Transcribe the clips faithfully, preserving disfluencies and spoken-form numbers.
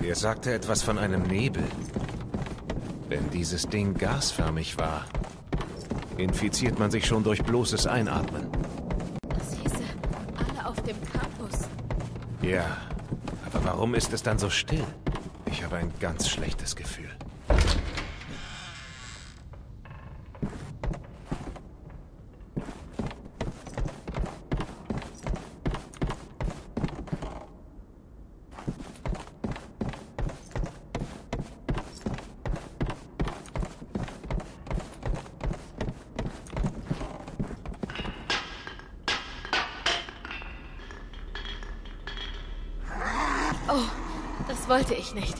Er sagte etwas von einem Nebel. Wenn dieses Ding gasförmig war, infiziert man sich schon durch bloßes Einatmen. Das hieße, alle auf dem Campus. Ja, aber warum ist es dann so still? Ich habe ein ganz schlechtes Gefühl. Oh, das wollte ich nicht.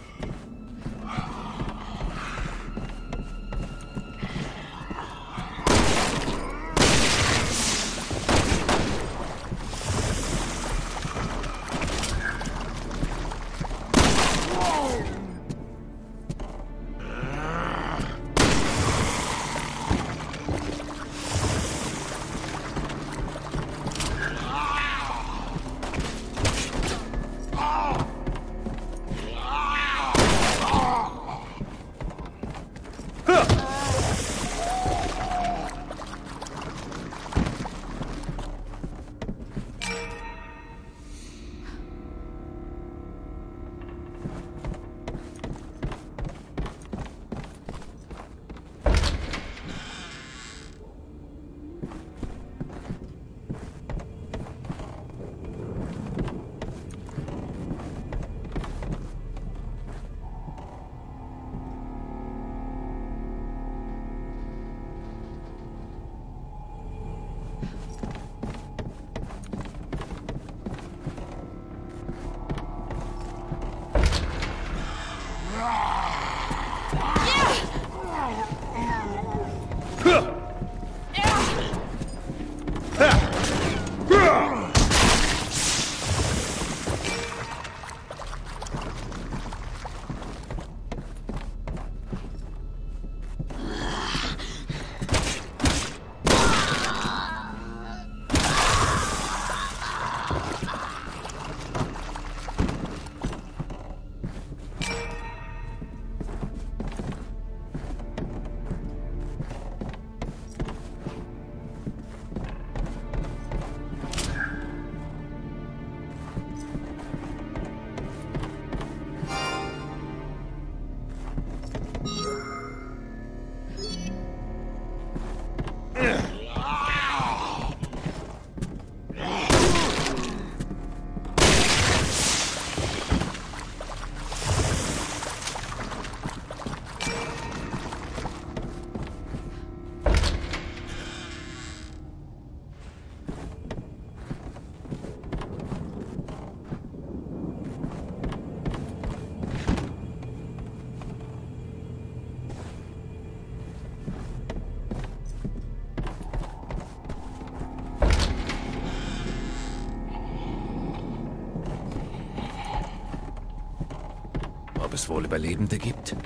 Ob es wohl Überlebende gibt?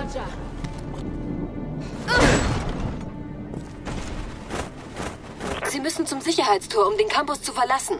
Roger. Sie müssen zum Sicherheitstor, um den Campus zu verlassen.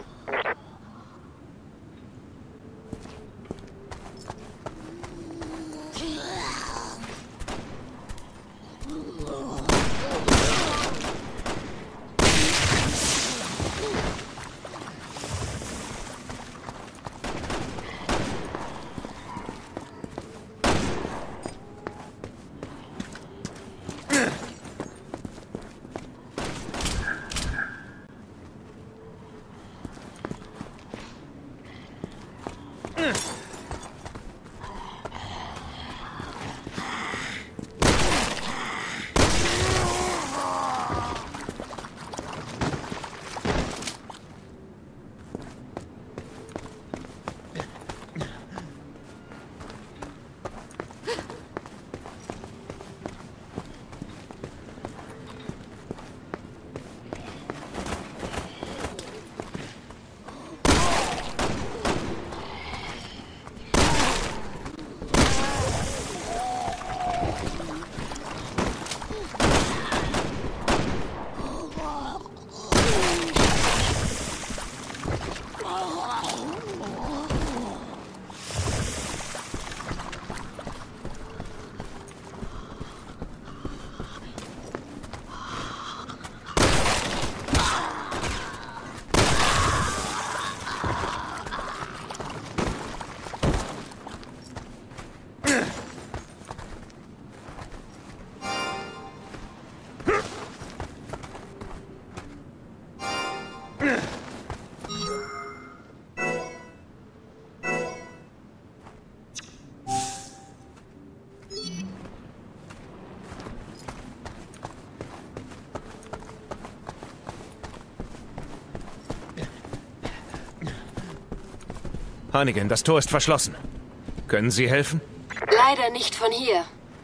Hannigan, das Tor ist verschlossen. Können Sie helfen? Leider nicht von hier.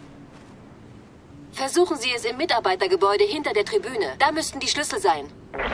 Versuchen Sie es im Mitarbeitergebäude hinter der Tribüne. Da müssten die Schlüssel sein.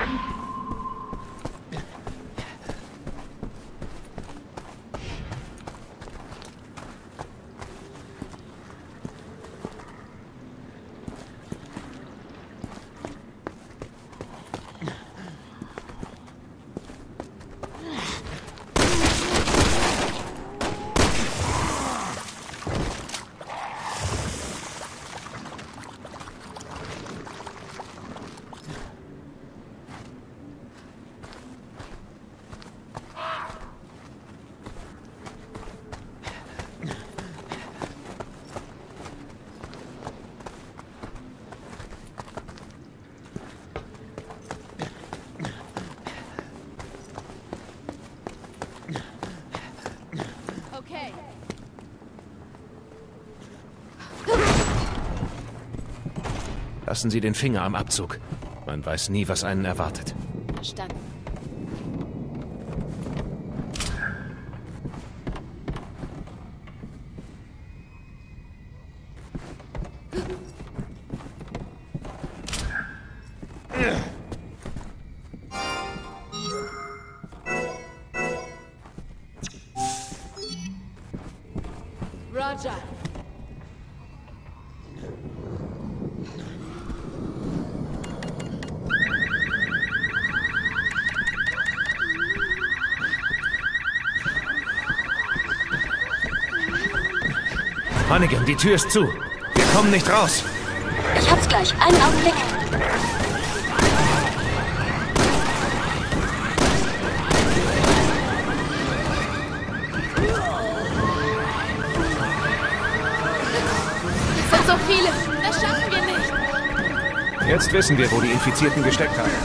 Okay. Lassen Sie den Finger am Abzug. Man weiß nie, was einen erwartet. Verstanden. Roger. Hannigan, die Tür ist zu. Wir kommen nicht raus. Ich hab's gleich. Einen Augenblick. Es sind so viele. Das schaffen wir nicht. Jetzt wissen wir, wo die Infizierten gesteckt haben.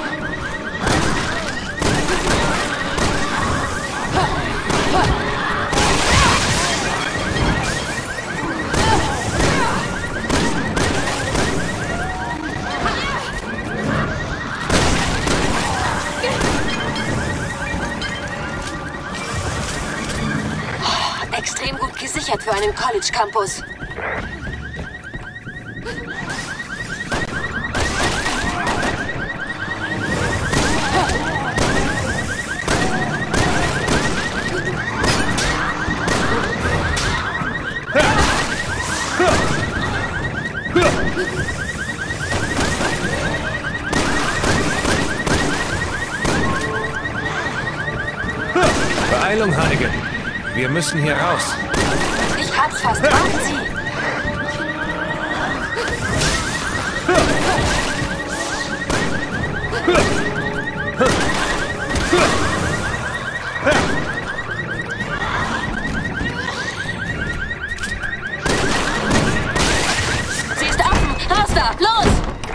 Extrem gut gesichert für einen College-Campus. Ha! Wir müssen hier raus. Ich hab's fast. Warten Sie! Sie ist offen! Raus da! Los!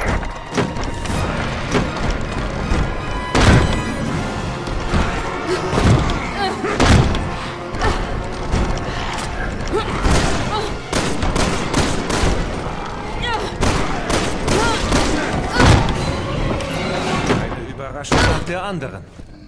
Eine Überraschung nach der anderen.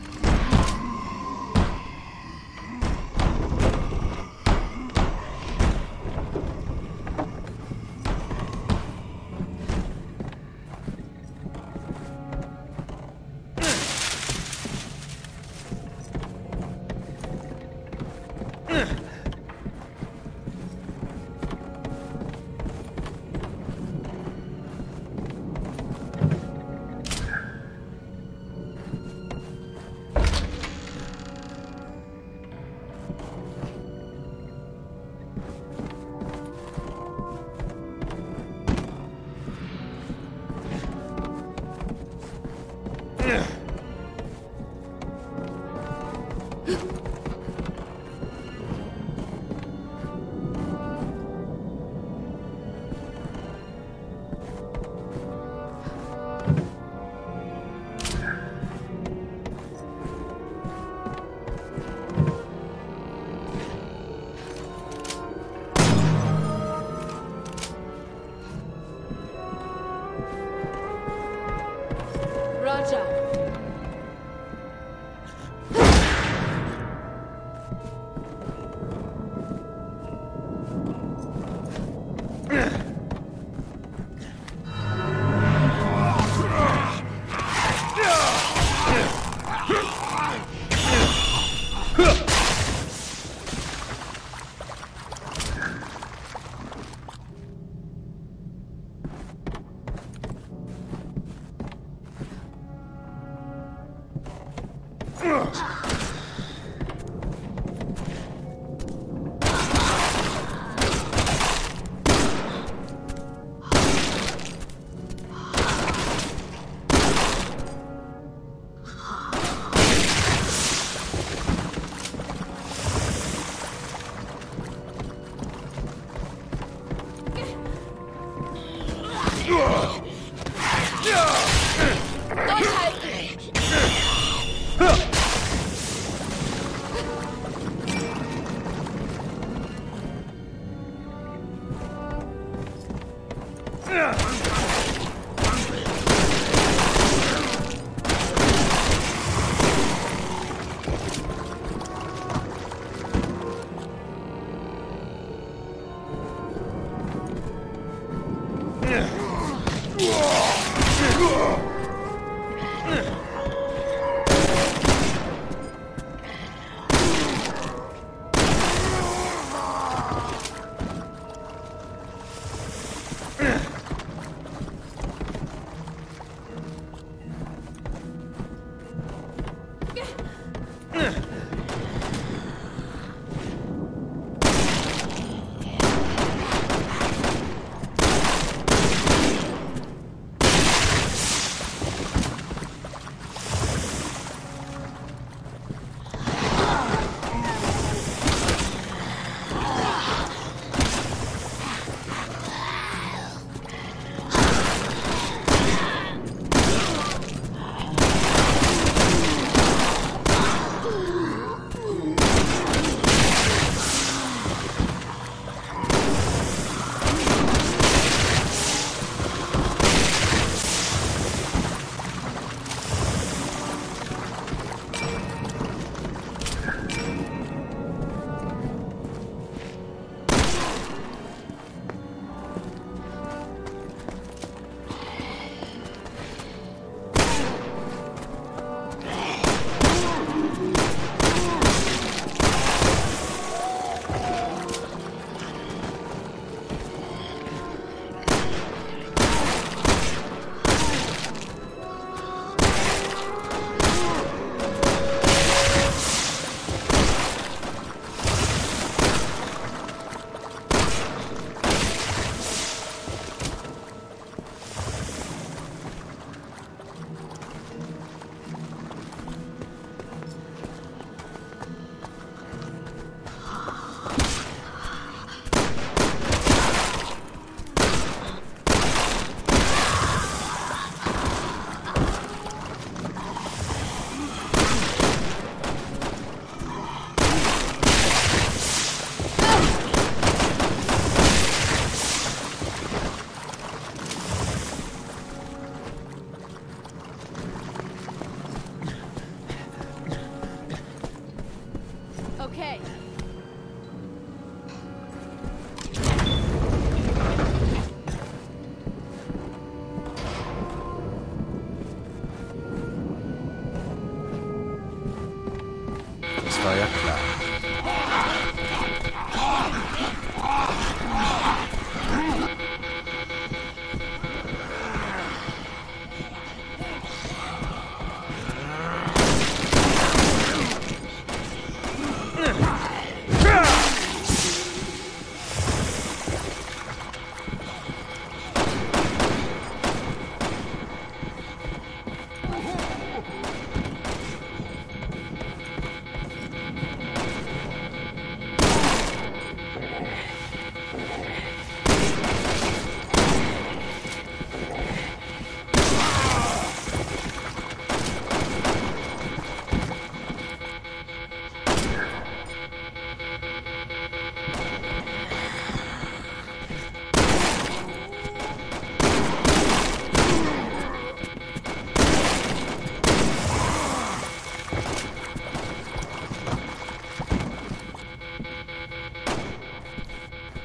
Roger.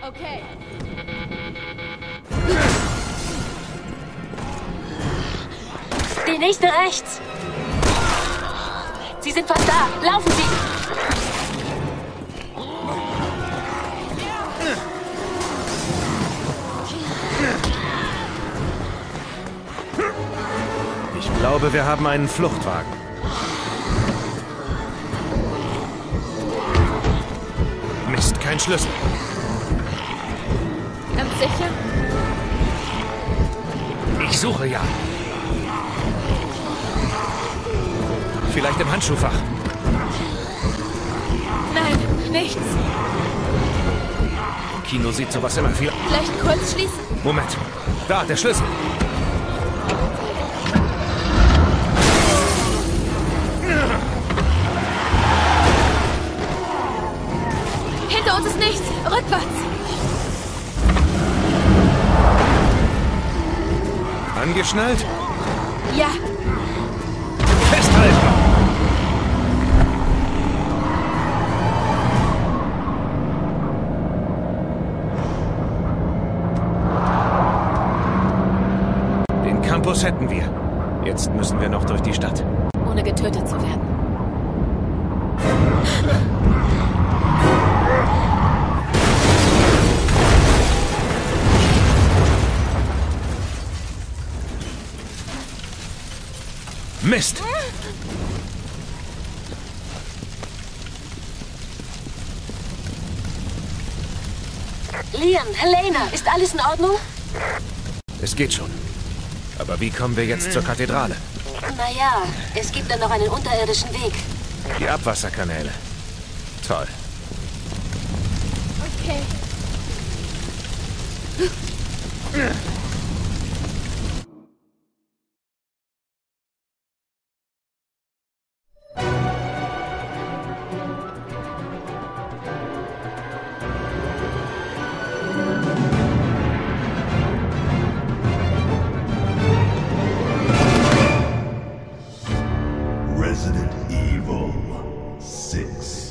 Okay. Die nächste rechts. Sie sind fast da. Laufen Sie! Ich glaube, wir haben einen Fluchtwagen. Mist, kein Schlüssel. Ganz sicher? Ich suche ja. Vielleicht im Handschuhfach. Nein, nichts. Im Kino sieht sowas immer viel... Vielleicht kurz schließen? Moment. Da, der Schlüssel. Hinter uns ist nichts. Rückwärts. Angeschnallt? Ja. Festhalten! Den Campus hätten wir. Jetzt müssen wir noch durch die Stadt. Ohne getötet zu werden. Mist! Liam, Helena, ist alles in Ordnung? Es geht schon. Aber wie kommen wir jetzt zur Kathedrale? Naja, es gibt dann noch einen unterirdischen Weg. Die Abwasserkanäle. Toll. Okay. Resident Evil six.